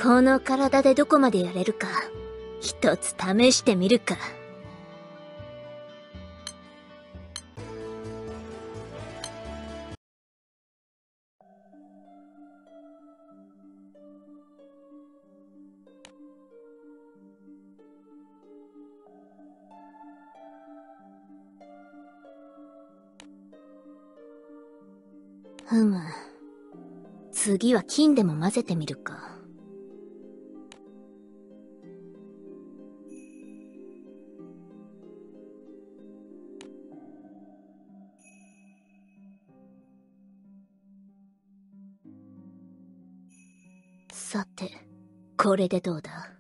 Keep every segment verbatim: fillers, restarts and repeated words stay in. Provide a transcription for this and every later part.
この体でどこまでやれるか、一つ試してみるか。ふむ。次は金でも混ぜてみるか。さて、これでどうだ？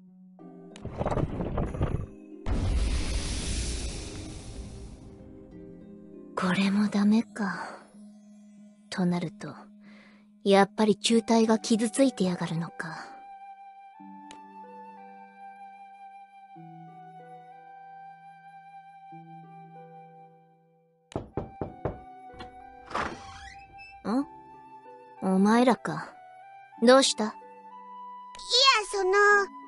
これもダメか。となると、やっぱり球体が傷ついてやがるのか。ん？お前らか。どうした？いや、 その。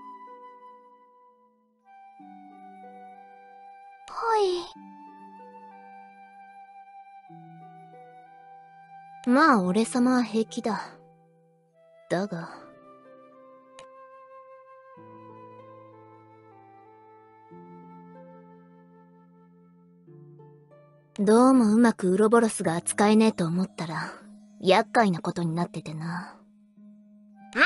はい。 まあ、俺様は平気だ。だが。どうもうまくウロボロスが扱えねえと思ったら、厄介なことになっててな。 ああ。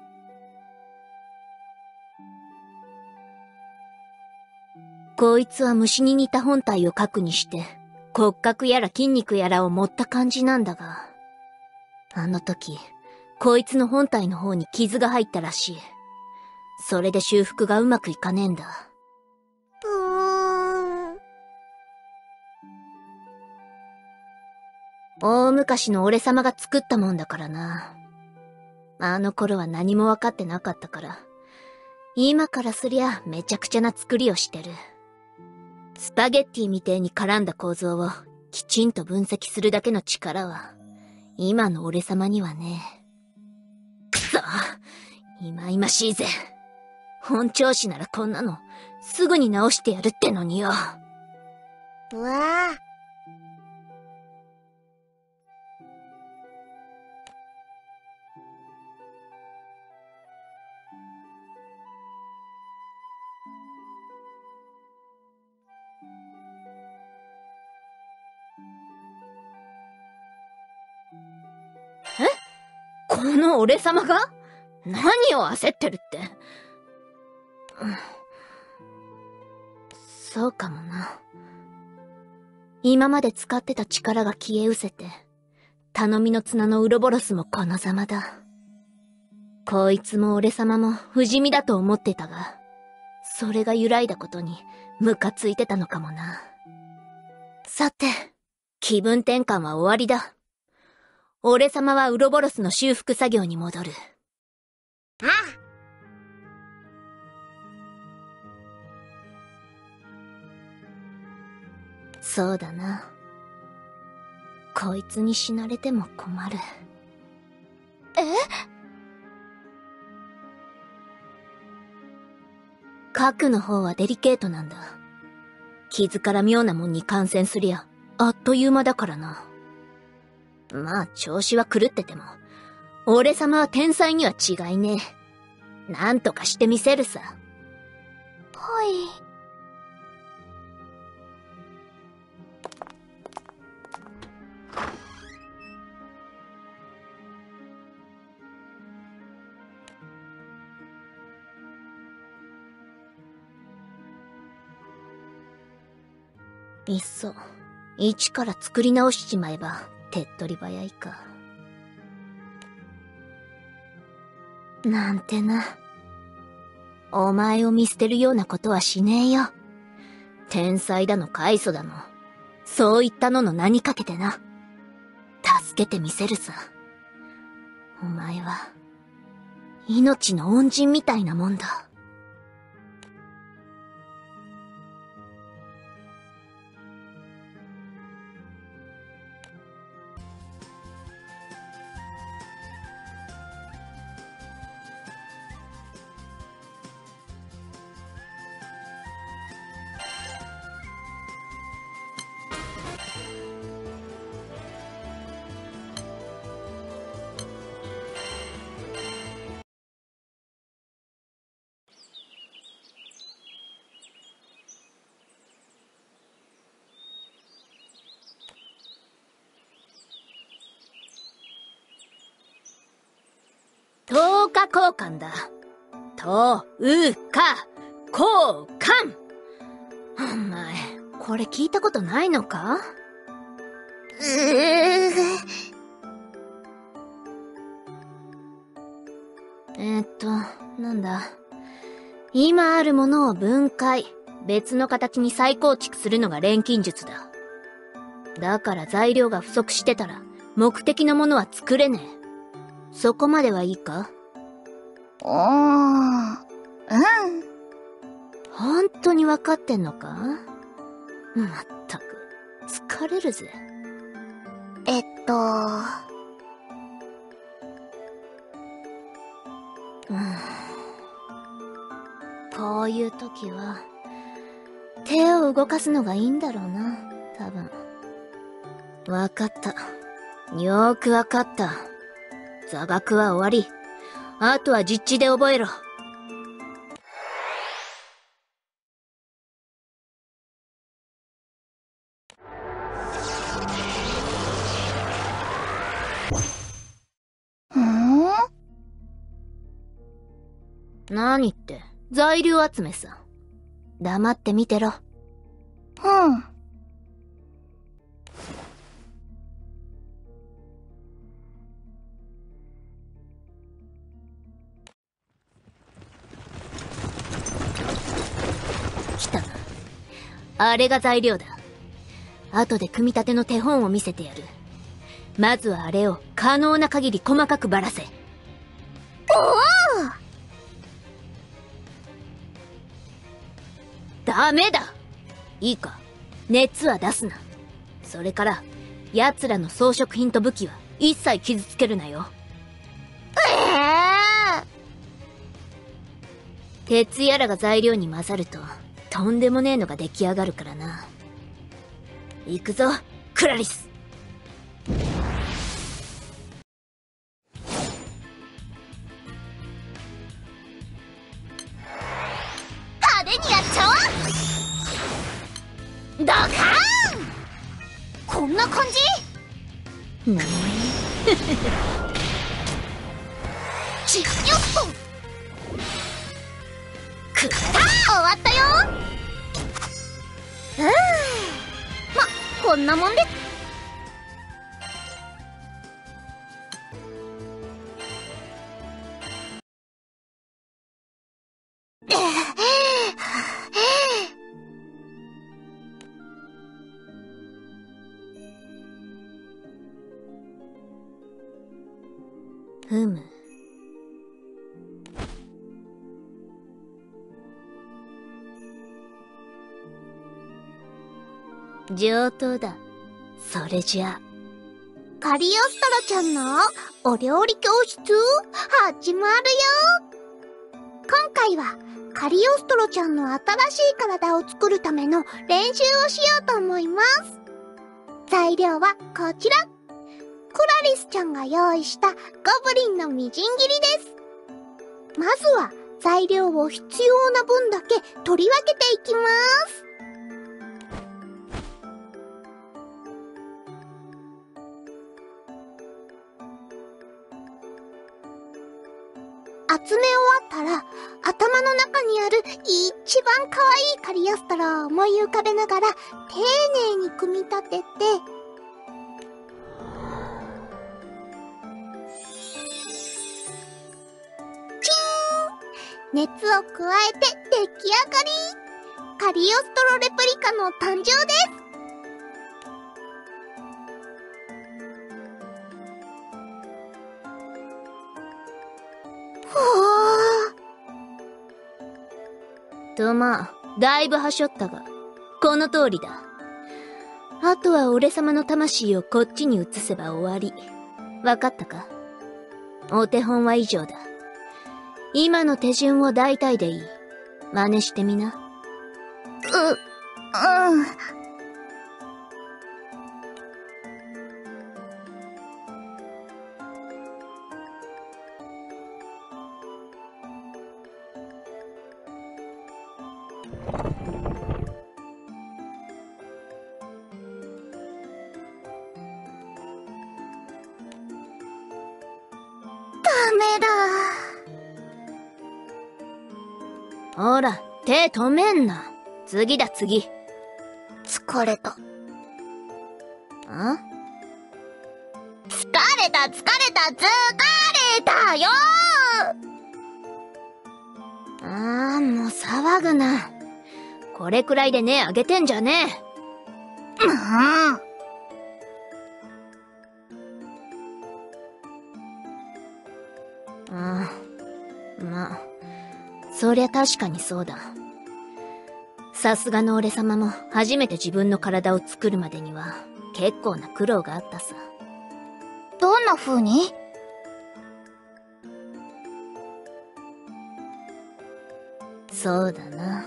こいつは虫に似た本体を核にして、骨格やら筋肉やらを持った感じなんだが、あの時、こいつの本体の方に傷が入ったらしい。それで修復がうまくいかねえんだ。 うーん。 大昔の俺様が作ったもんだからな。あの頃は何も分かってなかったから、今からすりゃめちゃくちゃな作りをしてる。スパゲッティみてえに絡んだ構造をきちんと分析するだけの力は、今の俺様にはねえ。くそ！いまいましいぜ。本調子ならこんなの、すぐに直してやるってのによ。 うわあ。 え？この俺様が？何を焦ってるって。うん、そうかもな。今まで使ってた力が消え失せて、頼みの綱のウロボロスもこのざまだ。こいつも俺様も不死身だと思ってたが、それが揺らいだことにムカついてたのかもな。さて、気分転換は終わりだ。俺様はウロボロスの修復作業に戻る。 ああ。 そうだな。こいつに死なれても困る。 え？ 核の方はデリケートなんだ。傷から妙なもんに感染すりゃ、あっという間だからな。まあ、調子は狂ってても、俺様は天才には違いねえ。なんとかしてみせるさ。 はい。 いっそ、一から作り直しちまえば、手っ取り早いか。なんてな。お前を見捨てるようなことはしねえよ。天才だの開祖だの。そういったのの名にかけてな。助けてみせるさ。お前は、命の恩人みたいなもんだ。 貨交換だ。等価交換。お前、これ聞いたことないのか？ うー。 えーっと、なんだ。今あるものを分解、別の形に再構築するのが錬金術だ。だから材料が不足してたら、目的のものは作れねえ。そこまではいいか？ うーん。うん。 本当にわかってんのか？まったく、疲れるぜ。 えっと、 うん、こういう時は、手を動かすのがいいんだろうな、多分。わかった。よーくわかった。座学は終わり。あとは実地で覚えろ。 うーん？ 何って、材料集めさ。黙って見てろ。 うん。 来たな。あれが材料だ。後で組み立ての手本を見せてやる。まずはあれを可能な限り細かくばらせ。 おお！ ダメだ！いいか、熱は出すな。それから、奴らの装飾品と武器は一切傷つけるなよ。 ええー、鉄やらが材料に混ざると、とんでもねえのが出来上がるからな。行くぞ、クラリス。 派手にやっちゃおう！ドカーン！こんな感じ？ なにちよっと！ くった！ 終わったよ！うーん。ま、こんなもんで。 ふむ。上等だ。それじゃあ。 カリオストロちゃんのお料理教室始まるよ。今回はカリオストロちゃんの新しい体を作るための練習をしようと思います。材料はこちら。クラリスちゃんが用意したゴブリンのみじん切りです。まずは材料を必要な分だけ取り分けていきます。集め終わったら、頭の中にある一番可愛いカリオストロを思い浮かべながら丁寧に組み立てて、チーン！熱を加えて出来上がり！カリオストロレプリカの誕生です！ とまあ、だいぶはしょったが、この通りだ。あとは俺様の魂をこっちに移せば終わり。わかったか？お手本は以上だ。今の手順を大体でいい。真似してみな。 う、うん。ダメだ。 ほら、手止めんな。次だ次。 疲れた。 ん？ 疲れた疲れた疲れたよー。あー、もう騒ぐな。これくらいでね、あげてんじゃねえ。 うん。 ああ、まあ、そりゃ確かにそうだ。さすがの俺様も初めて自分の体を作るまでには結構な苦労があったさ。 どんな風に？ そうだな。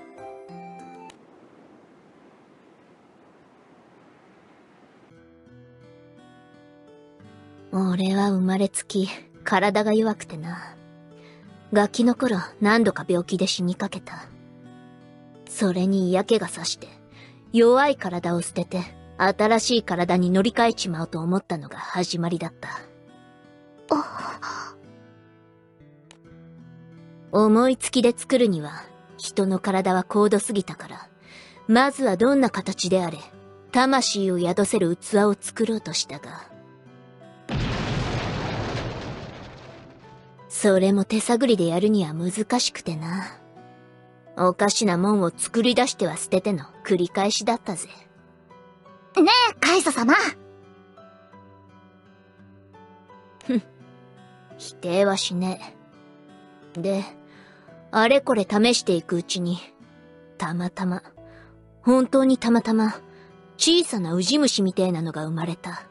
俺は生まれつき体が弱くてな。ガキの頃何度か病気で死にかけた。それに嫌気がさして弱い体を捨てて新しい体に乗り換えちまうと思ったのが始まりだった。思いつきで作るには人の体は高度すぎたから、まずはどんな形であれ魂を宿せる器を作ろうとしたが、それも手探りでやるには難しくてな。おかしなもんを作り出しては捨てての繰り返しだったぜ。 ねえ、カイサ様。 ふん。否定はしねえ。で、あれこれ試していくうちに、たまたま、本当にたまたま、小さなウジ虫みてえなのが生まれた。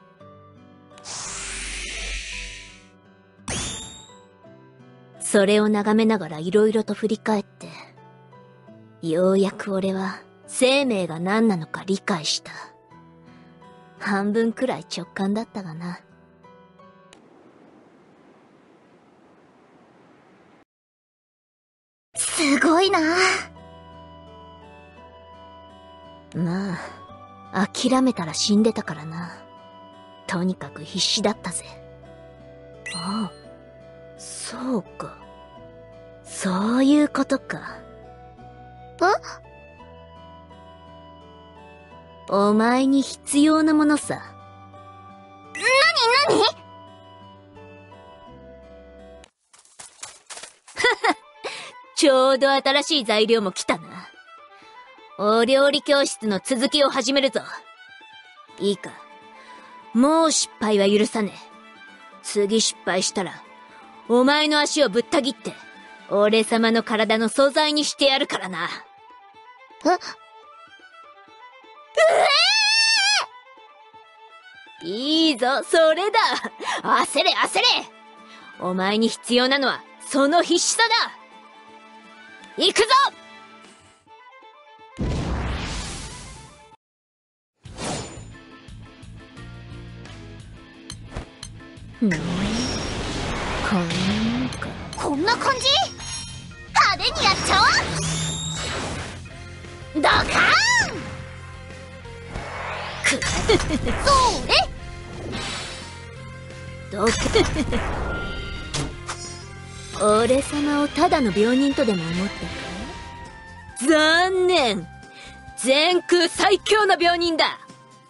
それを眺めながら色々と振り返って、ようやく俺は生命が何なのか理解した。半分くらい直感だったがな。 すごいな。 まあ、諦めたら死んでたからな。とにかく必死だったぜ。ああ、そうか。そういうことか。 え？ お前に必要なものさ。 なになに？ ちょうど新しい材料も来たな。お料理教室の続きを始めるぞ。いいか。もう失敗は許さねえ。次失敗したら、お前の足をぶった切って、俺様の体の素材にしてやるからな。 え？うえー、いいぞ、それだ。焦れ焦れ。お前に必要なのは、その必死さだ。行くぞ。ん？こんなか。 こんな感じ？派手にやっちゃおう。ドカーン。それ。 どけ。俺様をただの病人とでも思ったか？残念。全空最強の病人だ。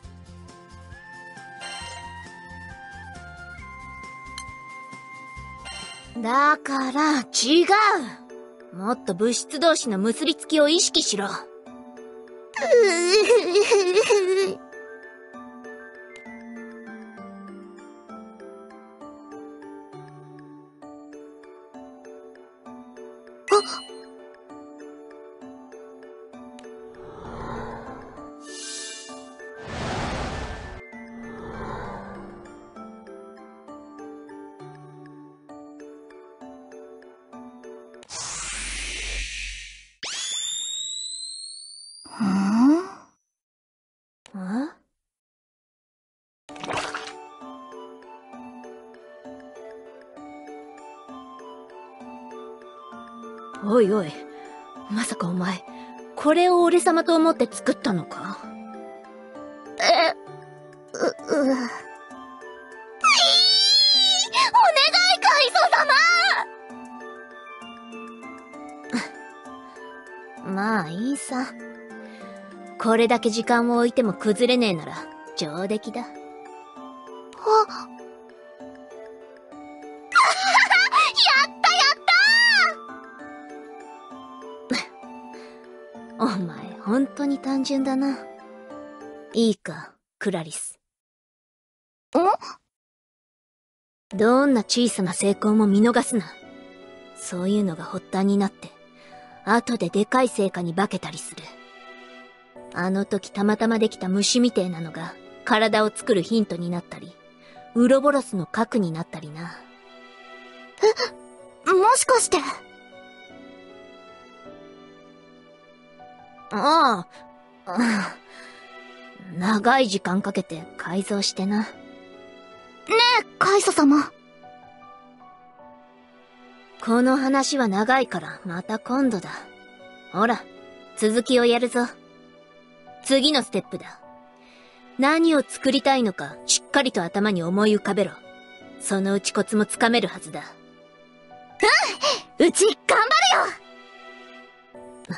だから違う。もっと物質同士の結びつきを意識しろ。あ？おいおい、まさかお前、これを俺様と思って作ったのか？ え、う、う、ういー、お願い、カイソ様。 まあいいさ。これだけ時間を置いても崩れねえなら上出来だ。 あやったやったお前本当に単純だな。いいか、クラリス。 ん？ どんな小さな成功も見逃すな。そういうのが発端になって、後ででかい成果に化けたりする。あの時たまたまできた虫みてえなのが体を作るヒントになったり、ウロボロスの核になったりな。 え、もしかして。 ああ、長い時間かけて改造してな。 ねえ、カイソ様。 この話は長いからまた今度だ。ほら、続きをやるぞ。次のステップだ。何を作りたいのかしっかりと頭に思い浮かべろ。そのうちコツもつかめるはずだ。 うん、うち頑張る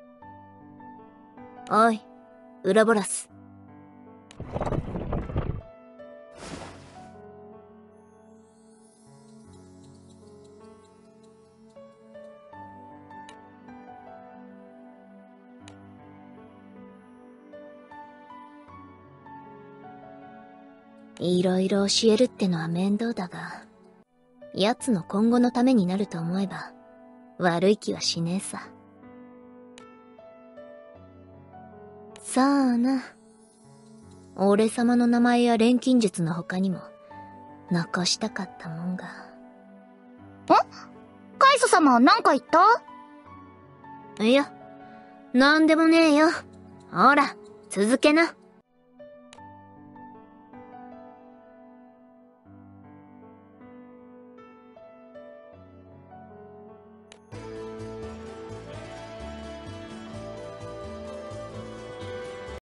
よ。おい、ウロボロス。いろいろ教えるってのは面倒だが、奴の今後のためになると思えば、悪い気はしねえさ。さあな。俺様の名前や錬金術の他にも、残したかったもんが。ん？ カイソ様なんか言った？ いや、なんでもねえよ。ほら、続けな。